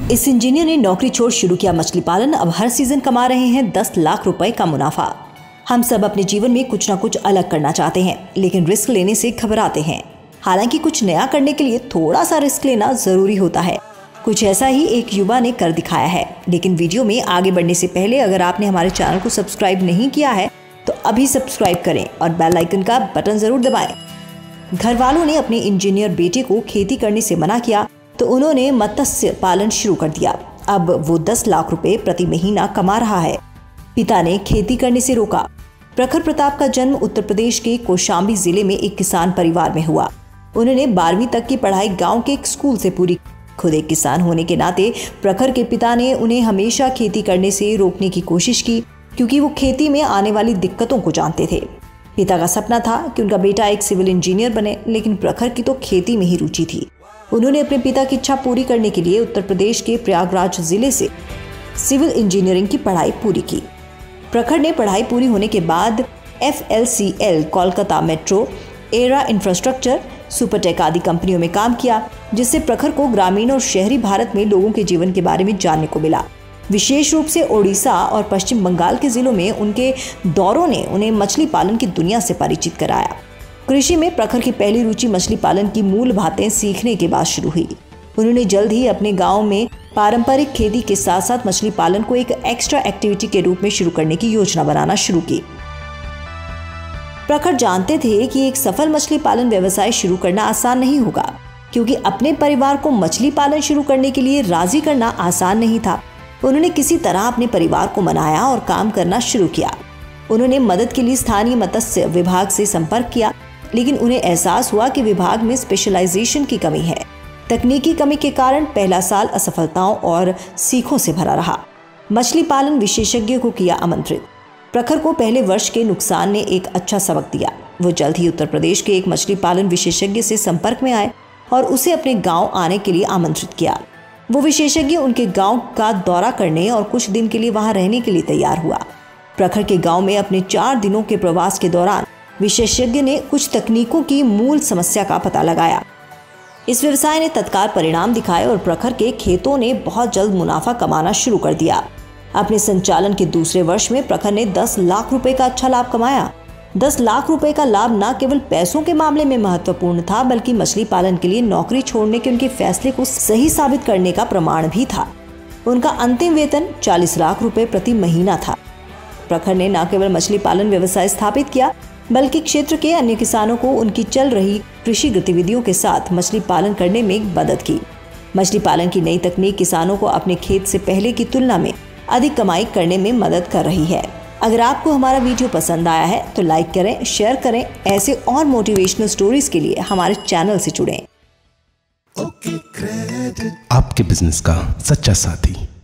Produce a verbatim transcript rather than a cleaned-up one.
इस इंजीनियर ने नौकरी छोड़ शुरू किया मछली पालन। अब हर सीजन कमा रहे हैं दस लाख रुपए का मुनाफा। हम सब अपने जीवन में कुछ ना कुछ अलग करना चाहते हैं, लेकिन रिस्क लेने से घबराते हैं। हालांकि कुछ नया करने के लिए थोड़ा सा रिस्क लेना जरूरी होता है। कुछ ऐसा ही एक युवा ने कर दिखाया है। लेकिन वीडियो में आगे बढ़ने से पहले अगर आपने हमारे चैनल को सब्सक्राइब नहीं किया है तो अभी सब्सक्राइब करें और बेल आइकन का बटन जरूर दबाएं। घर वालों ने अपने इंजीनियर बेटे को खेती करने से मना किया तो उन्होंने मत्स्य पालन शुरू कर दिया। अब वो दस लाख रुपए प्रति महीना कमा रहा है। पिता ने खेती करने से रोका। प्रखर प्रताप का जन्म उत्तर प्रदेश के कौशाम्बी जिले में एक किसान परिवार में हुआ। उन्होंने बारहवीं तक की पढ़ाई गांव के एक स्कूल से पूरी। खुद एक किसान होने के नाते प्रखर के पिता ने उन्हें हमेशा खेती करने से रोकने की कोशिश की, क्योंकि वो खेती में आने वाली दिक्कतों को जानते थे। पिता का सपना था कि उनका बेटा एक सिविल इंजीनियर बने, लेकिन प्रखर की तो खेती में ही रुचि थी। उन्होंने अपने पिता की इच्छा पूरी करने के लिए उत्तर प्रदेश के प्रयागराज जिले से सिविल इंजीनियरिंग की पढ़ाई पूरी की। प्रखर ने पढ़ाई पूरी होने के बाद F L C L, Kolkata metro, Era infrastructure, Supertech आदि कंपनियों में काम किया, जिससे प्रखर को ग्रामीण और शहरी भारत में लोगों के जीवन के बारे में जानने को मिला। विशेष रूप से ओडिशा और पश्चिम बंगाल के जिलों में उनके दौरों ने उन्हें मछली पालन की दुनिया से परिचित कराया। कृषि में प्रखर की पहली रुचि मछली पालन की मूल बातें सीखने के बाद शुरू हुई। उन्होंने जल्द ही अपने गांव में पारंपरिक खेती के साथ साथ मछली पालन को एक एक्स्ट्रा एक्टिविटी के रूप में शुरू करने की योजना बनाना शुरू की। प्रखर जानते थे कि एक सफल मछली पालन व्यवसाय शुरू करना आसान नहीं होगा, क्योंकि अपने परिवार को मछली पालन शुरू करने के लिए राजी करना आसान नहीं था। उन्होंने किसी तरह अपने परिवार को मनाया और काम करना शुरू किया। उन्होंने मदद के लिए स्थानीय मत्स्य विभाग से संपर्क किया, लेकिन उन्हें एहसास हुआ कि विभाग में स्पेशलाइजेशन की कमी है। तकनीकी कमी के कारण पहला साल असफलताओं और सीखों से भरा रहा। मछली पालन विशेषज्ञ को किया आमंत्रित। प्रखर को पहले वर्ष के नुकसान ने एक अच्छा सबक दिया। वो जल्द ही उत्तर प्रदेश के एक मछली पालन विशेषज्ञ से संपर्क में आए और उसे अपने गांव आने के लिए आमंत्रित किया। वो विशेषज्ञ उनके गांव का दौरा करने और कुछ दिन के लिए वहां रहने के लिए तैयार हुआ। प्रखर के गांव में अपने चार दिनों के प्रवास के दौरान विशेषज्ञ ने कुछ तकनीकों की मूल समस्या का पता लगाया। इस व्यवसाय ने तत्काल परिणाम दिखाए और प्रखर के खेतों ने बहुत जल्द मुनाफा कमाना शुरू कर दिया। अपने संचालन के दूसरे वर्ष में प्रखर ने दस लाख रुपए का अच्छा लाभ कमाया। दस लाख रुपए का लाभ न केवल पैसों के मामले में महत्वपूर्ण था, बल्कि मछली पालन के लिए नौकरी छोड़ने के उनके फैसले को सही साबित करने का प्रमाण भी था। उनका अंतिम वेतन चालीस लाख रुपए प्रति महीना था। प्रखर ने न केवल मछली पालन व्यवसाय स्थापित किया, बल्कि क्षेत्र के अन्य किसानों को उनकी चल रही कृषि गतिविधियों के साथ मछली पालन करने में मदद की। मछली पालन की नई तकनीक किसानों को अपने खेत से पहले की तुलना में अधिक कमाई करने में मदद कर रही है। अगर आपको हमारा वीडियो पसंद आया है तो लाइक करें, शेयर करें। ऐसे और मोटिवेशनल स्टोरीज के लिए हमारे चैनल से जुड़ें। आपके बिजनेस का सच्चा साथी।